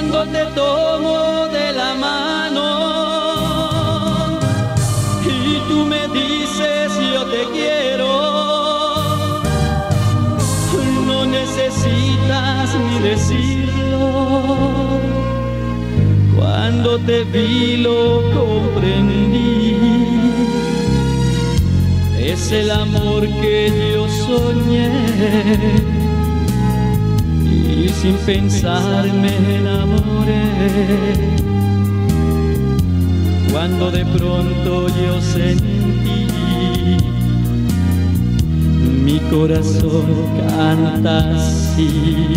cuando te tomo de la mano y tú me dices yo te quiero. No necesitas ni decirlo, cuando te vi lo comprendí. Es el amor que yo soñé y sin pensar me enamoré. Cuando de pronto yo sentí mi corazón canta así.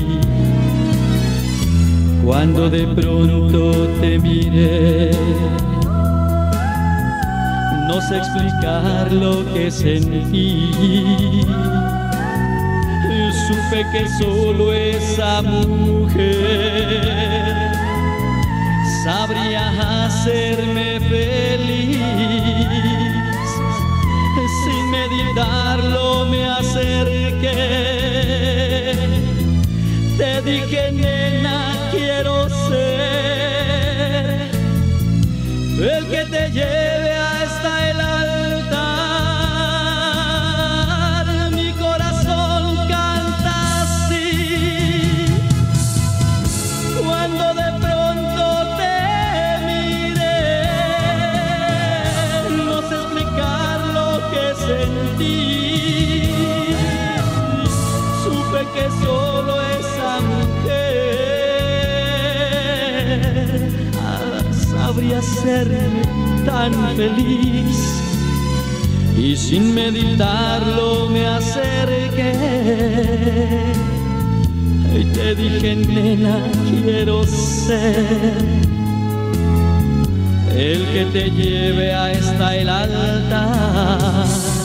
Cuando de pronto te miré, no sé explicar lo que sentí. Supe que solo esa mujer sabría hacerme feliz. Sin meditarlo me acerqué, te dije nena quiero ser el que te lleve hasta el altar. Mi corazón canta así. Cuando de pronto te miré, no sé explicar lo que sentí. Supe que solo esa mujer sabría hacerme tan feliz. Y sin meditarlo me acerqué y te dije nena quiero ser el que te lleve hasta el altar.